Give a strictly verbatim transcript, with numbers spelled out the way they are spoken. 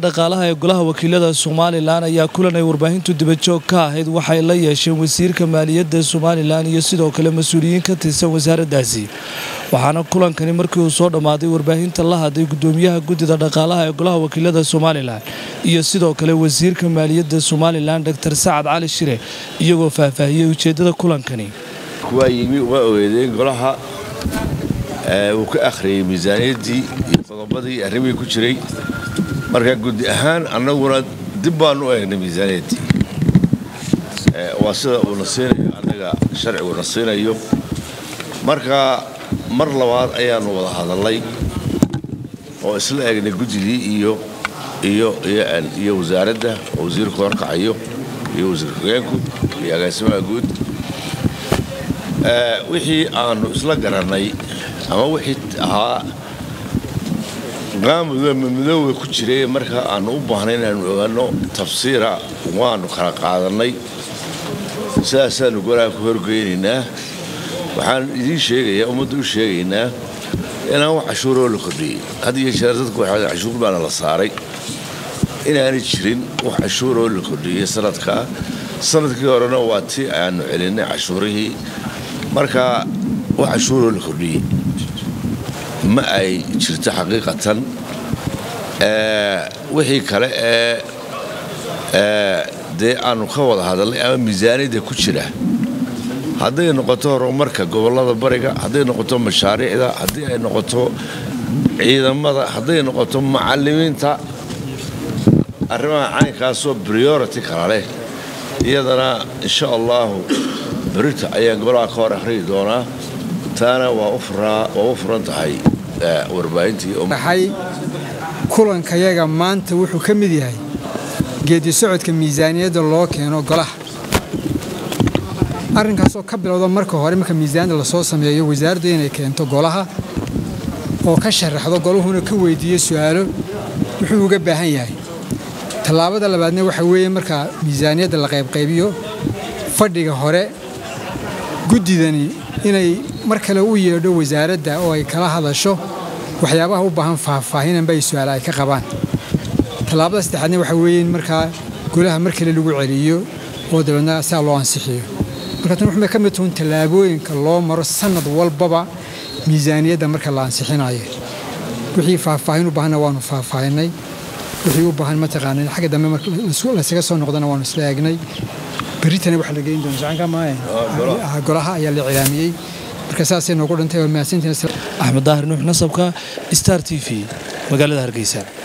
dhaqaalaha ee golaha wakiilada Soomaaliland ayaa kulan ay warbaahintu dibadjoog ka ahayd waxay la yeesheen wasiirka maaliyadda Soomaaliland iyo sidoo kale mas'uuliyiin ka tirsan wasaaraddaasi waxaana kulankani markii uu soo dhamaaday warbaahinta la hadlay gudoomiyaha guddida dhaqaalaha ee golaha wakiilada Soomaaliland iyo sidoo kale wasiirka maaliyadda Soomaaliland Doctor Saad Cali Shire iyagoo faahfaahiyay ujeedada kulankani kuwa yimi waa ogeeyeen golaha uu ka akhriyay miisaaniyaddii iyo qodobadii arrimihii ku jiray marka guddi ahaan annaguna dib baan u eegnay miisaaniyaddii waa sida uu nasiinayo annaga sharcigu nasiinayo marka mar labaad ayaanu wada hadalnay oo isla eegnay guddidii iyo iyo iyo wasaaradda oo wasiirku horkacayo iyo wasiir ku-xigeenku iyo agaasimaha guud wixii aanu isla garanay ama wixii ahaa qaamada madowga ku jiray marka aanu u baahnay inaanu ogaano tafsiira waanu kala qaadanay sidaasaanu golaha ku horgeynaynaa waxaan idiin sheegayaa ummadda u sheegaynaa inaan wax cashuuroo la kordhiyey had iyo jeer dadku waxaa cashuur baana la saaray inaanay jirin wax cashuuroo la kordhiyey sanadkaa sanadkii horena waa tii aanu celinay cashuurihii marka wax cashuuroo la kordhiyey ma ay jirto xaqiiqatan wixii kale ee dee aanu ka wada hadalnay ama miisaaniyadda ku jira hadday noqoto horumarka gobollada bariga hadday noqoto mashaariicda haddii ay noqoto ciidamada hadday noqoto macallimiinta arrimaha caynkaasoo priority kala leh iyadana insha allahu berita ayaan golaha ka hor akhriyi doonaa taana waa u furan tahay warbaahintii kulankayaga maanta wuxuu ka mid yahay geedi socodka miisaaniyadda loo keeno golaha arrinkaasoo ka bilowda marka hore marka miisaaniyadda lasoo sameeyo wasaaraddu inay keento golaha oo ka sharaxdo goluhuna ka weydiiyo su'aalo wuxuu uga baahan yahay tallaabada labaadna waxa weeye marka miisaaniyadda la qaybqaybiyo fadhiga hore guddidani inay mar kale u yeedho wasaaradda oo ay kala hadasho waxyaabaha u baahan faahfaahinanba ay su'aal ay ka qabaan tallaabada saddexaadna waxa weeye markaa golaha mar kale lagu celiyo oo dabeedna saa loo ansixiyo marka tan waxay ka mid tahay tallaabooyinka loo maro sanad walbaba miisaaniyadda marka la ansixinayo wixii faahfaahin u baahanna waanu faahfaahinay wixii u baahan mataqaanaa xagga dambe marka la isaga soo noqdana waanu isla eegnay بريتنا واحد لقين دون زعان كمان قراها يلي إعلامي بركاسة نقول أنت والماسين أحمد ظاهر نوح نصبك ستار تي في مقالة هرقيسان.